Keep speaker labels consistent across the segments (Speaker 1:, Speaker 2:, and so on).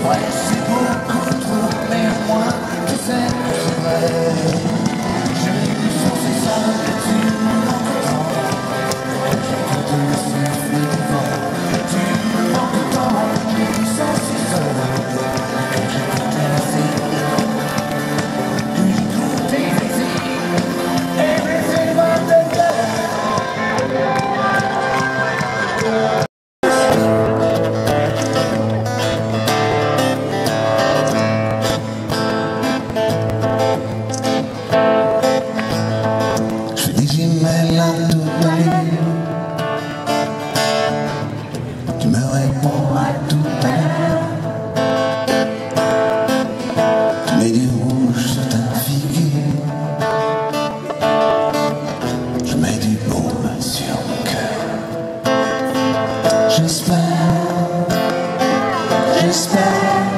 Speaker 1: Ouais, c'est beaucoup trop, mais moi, tu sais que c'est vrai. Je lui sens, c'est ça que tu m'entends. Je te laisse fuir du vent. Tu m'entends, je lui sens, c'est ça. Je te laisse everything but the je fais des emails à toute allure. Tu me réponds à tout à l'heure. Tu mets du rouge sur ta figure. Je mets du baume sur mon cœur. J'espère, j'espère,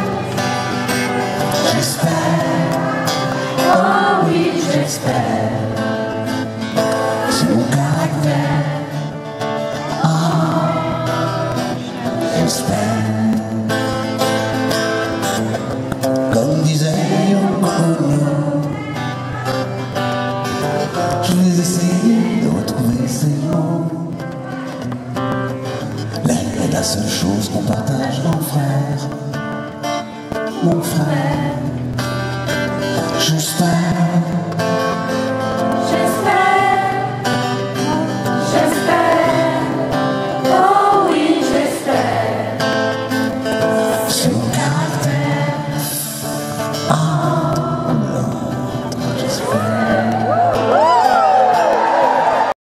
Speaker 1: j'espère. Oh oui, j'espère. C'est mon caractère. Oh, j'espère. Comme disait Yoko Ono, je vais essayer de retrouver ces mots. L'air est la seule chose qu'on partage, mon frère. Mon frère. J'espère.
Speaker 2: J'espère, j'espère, oh oui j'espère.
Speaker 1: C'est mon caractère. Oh,